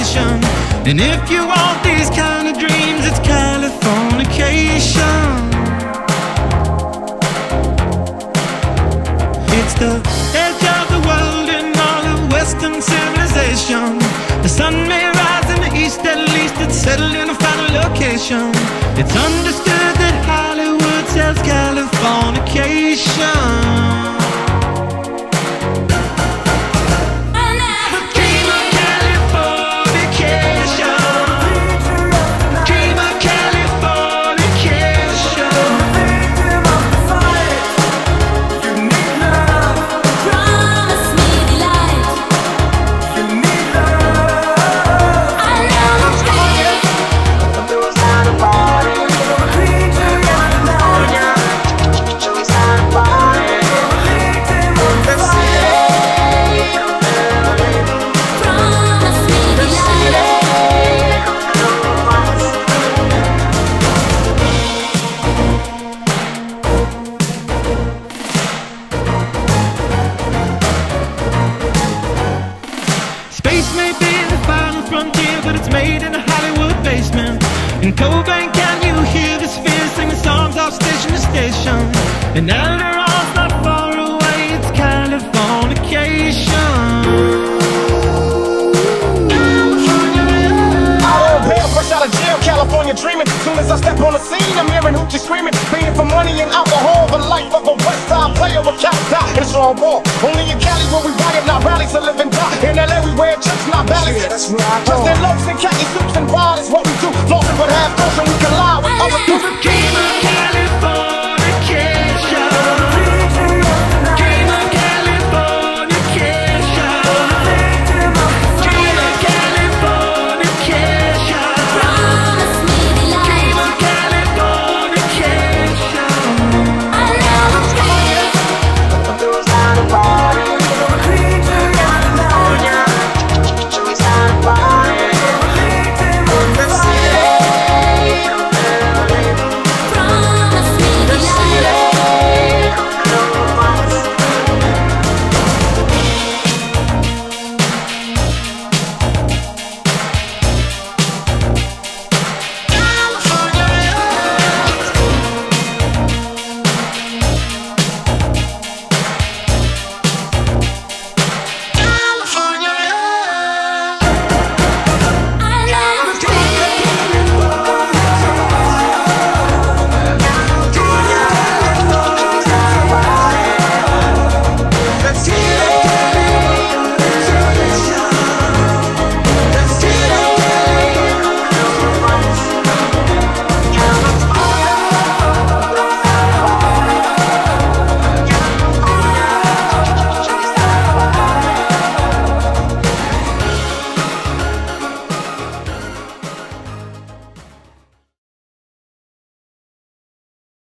station. And if you want these kind of dreams, it's Californication. It's the edge of the world in all of Western civilization. The sun may rise in the east, at least it's settled in a final location. It's understood that Hollywood sells Californication. But it's made in a Hollywood basement. In Cobain, can you hear the sphere singing songs off station to station? And Eldorad's not far away, it's Californication. Fresh out of jail, California dreaming. Soon as I step on the scene, I'm hearing hoochie screaming, paying for money and alcohol. The life of a West Side player with Cali and a strong ball. Only in Cali where we riot, not rallies to live and die. In LA we wear chucks, not valleys. Just in loafs and khaki suits and bars is what we do.